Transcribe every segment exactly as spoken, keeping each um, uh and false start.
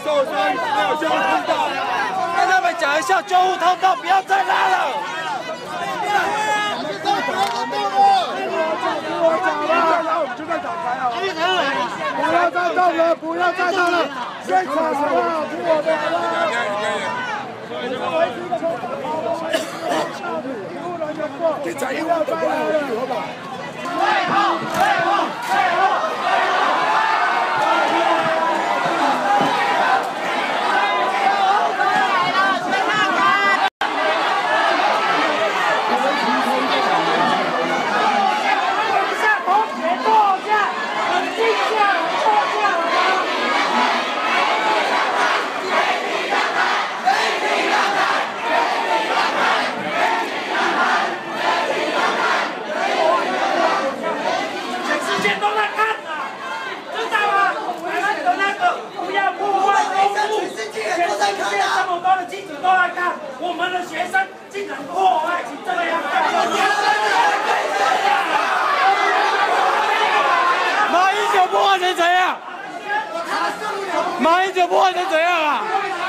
受伤没有救护通道，跟他们讲一下救护通道，不要再拉了。不要再动了，不要再动了，现场好不好？听我的好不好？我们维持一个通道，好，我们维持一个通道，医护人员过，不要再来了。退后，退后，退后。 我们的学生竟然破坏成这个样子！马英九破坏成怎样？马英九破坏成怎样啊？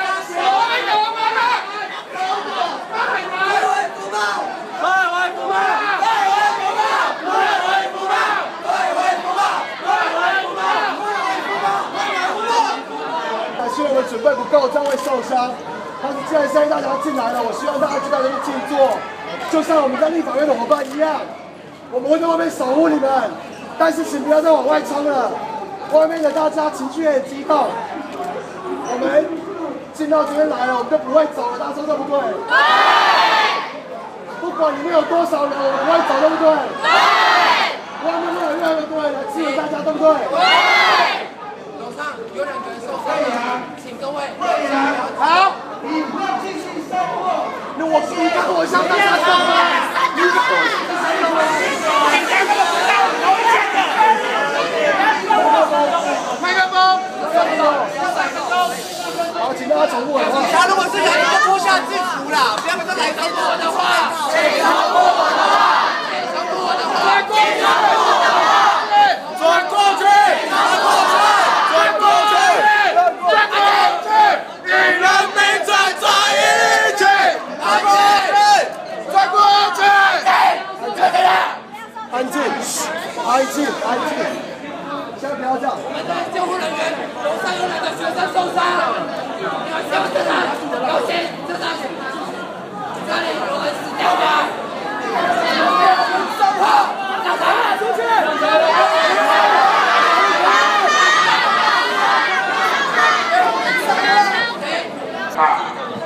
但是我们准备不够，这样会受伤。 但是既然现在大家进来了，我希望大家知道要去静坐，就像我们在立法院的伙伴一样，我们会在外面守护你们，但是请不要再往外冲了，外面的大家情绪也很激动，我们进到这边来了，我们就不会走了，大家说对不对？对。不管里面有多少人，我们不会走，对不对？对。外面会有越来越多人来支援大家，对不对？对。 楼上有两个人受伤了，请各位。 好。 你不要继续生活。那我你跟我像大家生活，你跟我像生活。你这个不要留下的。麦克风，好，请大家重复好不好？ 他如果是来就脱下制服啦，不要再来超过我的话，超过我的话，超过我的话，超过我的话， 转过去，转过去，转过去，转过去，与人民。 安静，安静，安静，现在不要这样。 我们的救护人员，楼上有两个学生受伤，你们想这场有请这场，这里有人死掉吗？上炮，打他出去！啊！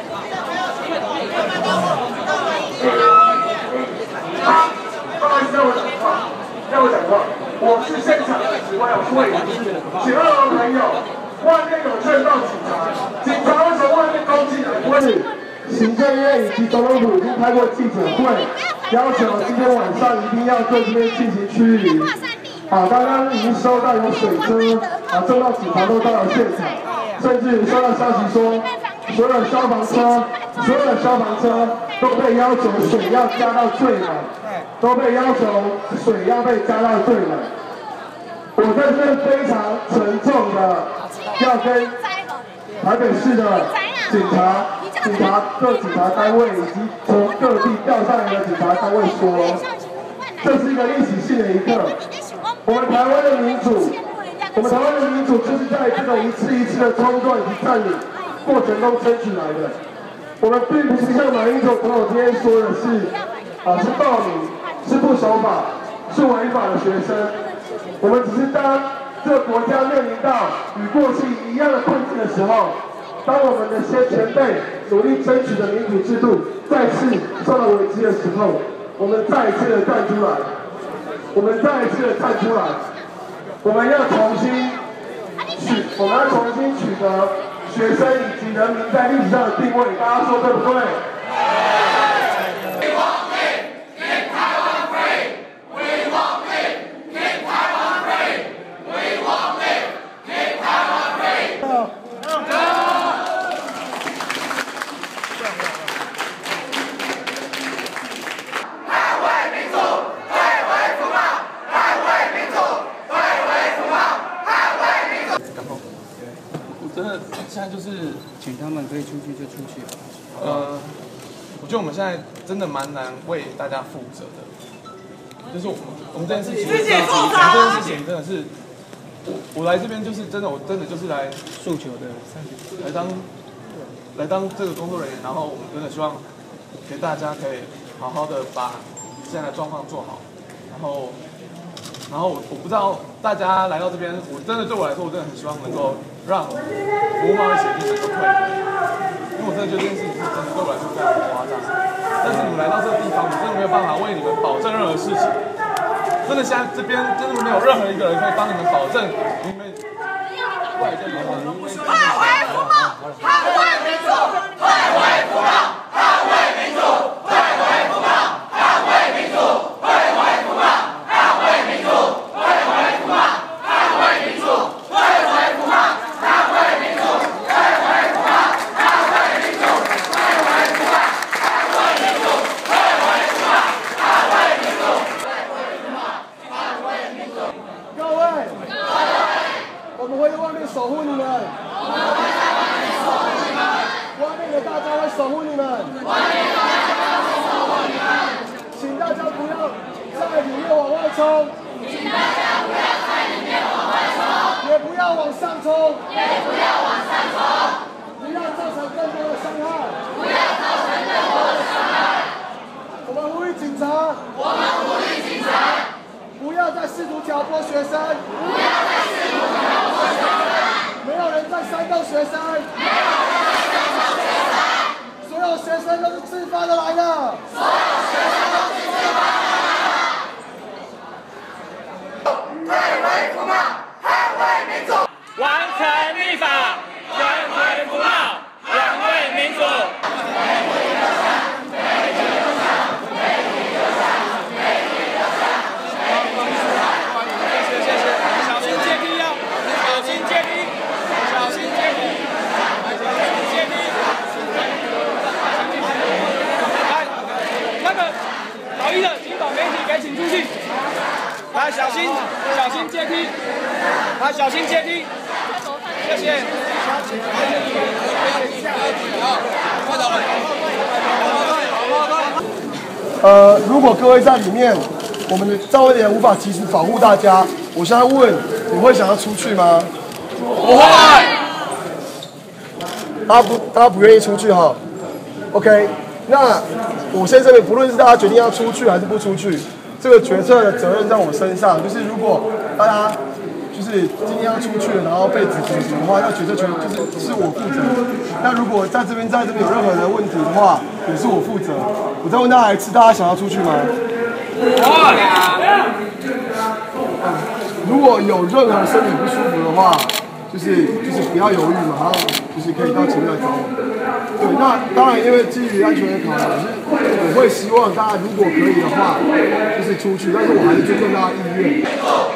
让我讲话，让我讲话。我是现场的指挥，我是魏人士。请二楼朋友，外面有劝告警察，警察为什么外面攻击人？不是，行政院以及总统府已经开过记者会，要求今天晚上一定要对这边进行驱离。好，刚刚已经收到有水车，啊，重要警察都到了现场，甚至收到消息说，所有的消防车，所有的消防车都被要求水要加到最满。 都被要求水要被加到最满。我在这边非常沉重的要跟台北市的警察、警察各警察单位以及从各地调上来的警察单位说，这是一个历史性的一刻。我们台湾的民主，我们台湾的民主就是在这个一次一次的冲撞以及占领过程中争取来的。我们并不是像马英九总统今天说的是，啊，是暴民。 是不守法、是违法的学生，我们只是当这个国家面临到与过去一样的困境的时候，当我们的先前辈努力争取的民主制度再次受到危机的时候，我们再一次的站出来，我们再一次的站出来，我们要重新取，我们要重新取得学生以及人民在历史上的定位，大家说对不对？ 我真的现在就是请他们可以出去就出去。 呃，我觉得我们现在真的蛮难为大家负责的，就是我们我们这件事情，自己负责。这件事情真的是，我我来这边就是真的，我真的就是来诉求的， 来当来当这个工作人员，然后我们真的希望给大家可以好好的把现在的状况做好，然后。然后我我不知道大家来到这边，我真的对我来说，我真的很希望能够让服务贸易协定能够退回，因为我真的觉得这件事情是真的对我来说非常的夸张。但是你们来到这个地方，我真的没有办法为你们保证任何事情。真的现在这边真的没有任何一个人可以帮你们保证，你们过来这边，因为退回服贸，捍卫民主，退回服贸，捍卫民主，退回服贸，捍卫民主，退回服贸。 守护你们，外面的大家会守护你们，请大家不要在里面往外冲，请大家不要在里面往外冲，也不要往上冲，也不要往上冲，不要造成更多的伤害，不要造成更多的伤害。我们呼吁警察，我们呼吁警察，不要再试图挑拨学生，不要再试图挑拨学生。没有人在煽动学生，没有人在煽动学生，所有学生都是自发的来的，所有学生都是自发的来的。退回服贸，捍卫民主， 完成立法，退回服贸，捍卫民主。谢谢谢谢，小心阶梯哦，小心阶梯。小心阶梯，阶梯，来，那个老一的，请把媒体给请出去。来，小心，小心阶梯，来，小心阶梯，谢谢。 呃，如果各位在里面，我们的召回人无法及时保护大家，我现在问，你会想要出去吗？ 不会。 大家不，大家不愿意出去哈。OK， 那我先这边，不论是大家决定要出去还是不出去，这个决策的责任在我身上。就是如果大家就是今天要出去了，然后被指责的话，那决策权就是是我负责。那如果在这边在这边有任何的问题的话，也是我负责。我再问大家一次，大家想要出去吗？如果有任何身体不舒服的话，就是就是不要犹豫嘛，然后就是可以到前面来找我。对，那当然因为基于安全的考量，是我会希望大家如果可以的话，就是出去，但是我还是尊重大家意愿。